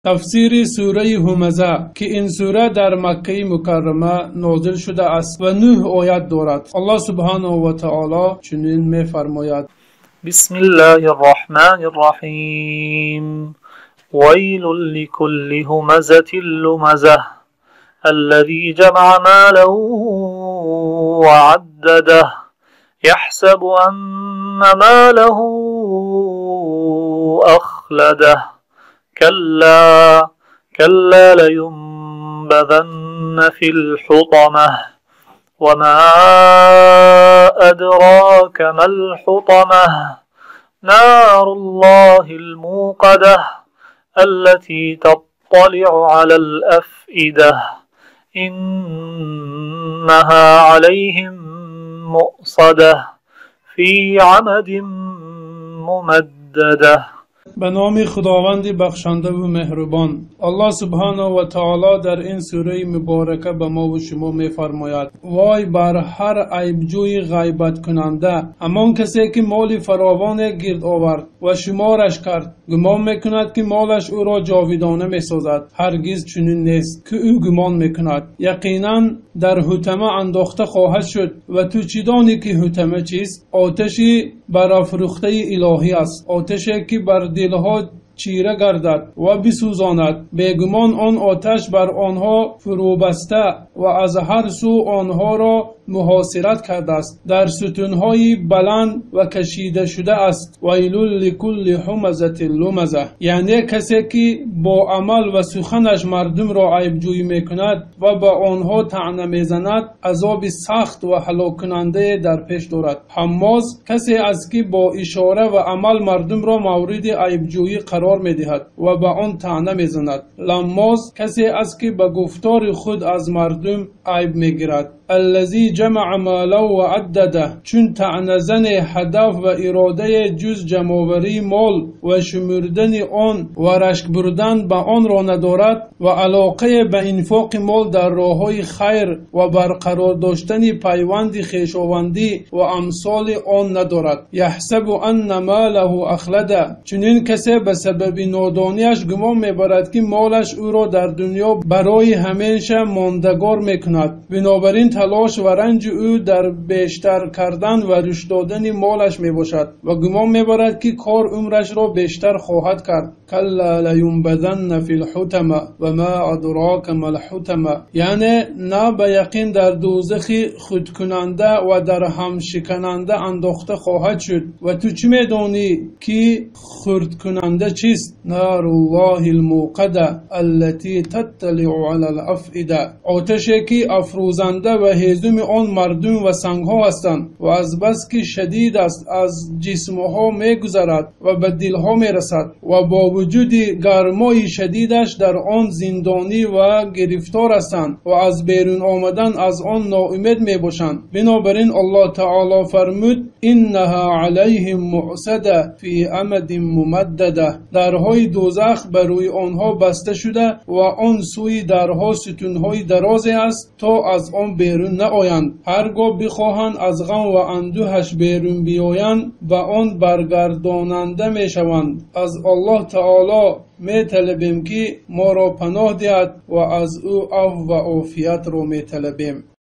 تفسیر سوره همزه که این سوره در مکه مکرمه نازل شده است و 9 آیت دارد. الله سبحانه و تعالی چنین می‌فرماید: بسم الله الرحمن الرحیم ویل لكل همزة لمزة الذي جمع ماله وعدده يحسب أن ماله أخلده كلا لينبذن في الحطمة وما أدراك ما الحطمة نار الله الموقدة التي تطلع على الأفئدة إنها عليهم مؤصدة في عمد ممددة. به نام خداوند بخشنده و مهربان. الله سبحانه و تعالی در این سوره مبارکه به ما و شما می‌فرماید: وای بر هر عیبجوی غیبت کننده، همان کسی که مال فراوان گرد آورد و شمارش کرد، گمان میکند که مالش او را جاودانه میسازد. هرگز چنین نیست که او گمان میکند. یقینا در حطمه انداخته خواهد شد و تو چی دانی که حطمه چیست؟ آتشی برافروخته الهی است، آتشی که بر دلها چیره گردد و بسوزاند. بیگمان آن آتش بر آنها فرو بسته و از هر سو آنها را محاصرت کرده است، در ستونهای بلند و کشیده شده است. ویل لکل همزة لمزة، یعنی کسی که با عمل و سخنش مردم را عیب جویی میکند و به آنها طعنه میزند، عذاب سخت و هلاک کننده در پیش دارد. حماز کسی است که با اشاره و عمل مردم را مورد عیب جویی قرار میدهد و به آن طعنه میزند. لماز کسی است که به گفتار خود از مردم عیب میگیرد. الذی جمع ماله و عدده، چون طعنه زن هدف و اراده جز جمع‌آوری مال و شمردن آن و رشک بردن به آن را ندارد و علاقه به انفاق مال در راه‌های خیر و برقرار داشتن پیوند خویشاوندی و امثال آن ندارد. یحسب ان ماله اخلده، چنین کسی به سبب نادانیش گمان میبرد که مالش او را در دنیا برای همیشه ماندگار میکند. بنابراین تلاش و رنج او در بیشتر کردن و رشد دادن مالش می باشد و گمان می برد که کار عمرش را بیشتر خواهد کرد. کلا لینبذن فی الحطمه و ما ادراک ما الحطمه، یعنی نه به یقین در دوزخ خودکننده و در هم شکننده انداخته خواهد شد. و تو چی می دانی که خرد کننده چیست؟ نار الله الموقده التي تطلع على الافئده، آتشی که افروزنده و هیزم آن مردم و سنگ ها هستند و از بس که شدید است از جسم ها می گذرد و به دل ها می رسد و با وجود گرمای شدیدش در آن زندانی و گرفتار هستند و از بیرون آمدن از آن ناامید می باشند. بنابراین الله تعالی فرمود: انها علیهم مؤصده فی امد ممدده، درهای دوزخ بر روی آنها بسته شده و آن سوی درها ستونهای درازی است تا از آن بیرون نآیند. هرگاه بخواهند از غم و اندوهش بیرون بیایند به آن برگرداننده می شوند. از الله تعالی می طلبیم که ما را پناه دهد و از او عفو و عافیت را می طلبیم.